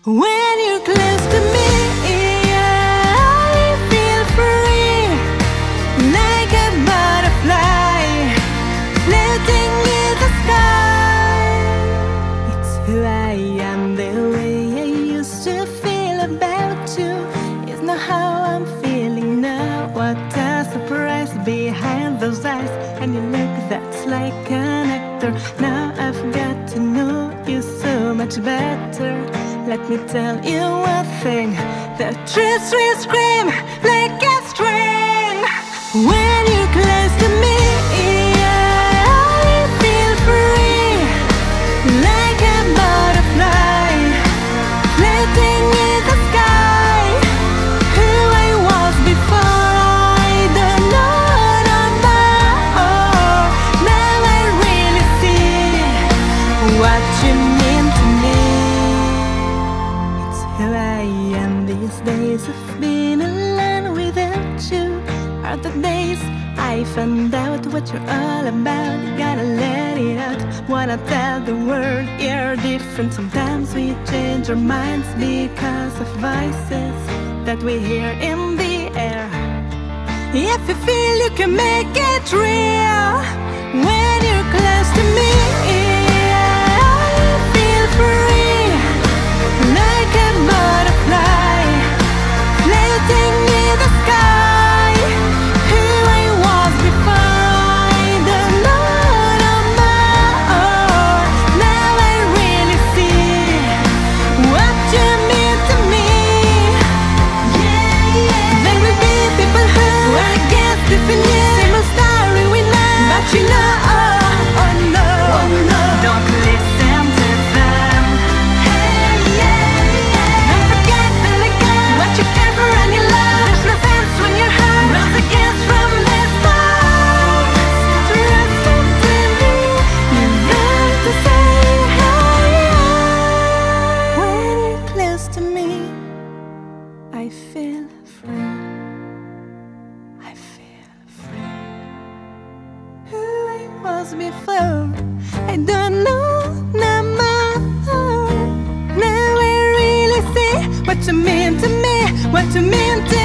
When you're close to me, I feel free, like a butterfly floating in the sky. It's who I am, the way I used to feel about you. It's not how I'm feeling now. What a surprise behind those eyes, and you look that's like an actor. Now I've got to know you so much better. Let me tell you one thing, the truth will scream like a string. When you're close to me, I feel free, like a butterfly floating in the sky. Who I was before, I don't know no more. Now I really see what you mean to me. Who I am these days of being alone without you are the days I found out what you're all about. Gotta let it out, wanna tell the world you're different. Sometimes we change our minds because of voices that we hear in the air. If you feel you can make it real, when you're close to me, I feel free, like a butterfly floating in the sky. Who I was before, I don't know no more. Now I really see what you mean to me. There will be people who are against it for you. Same old story we know, but you know, oh no, don't listen to them. Don't forget to let go what you care for and you love. There's no sense when your heart runs against from the start. Trust until you learn to say when you're close to me, I feel free. I feel free. Who I was before, I don't know no more. Now I really see what you mean to me, what you mean to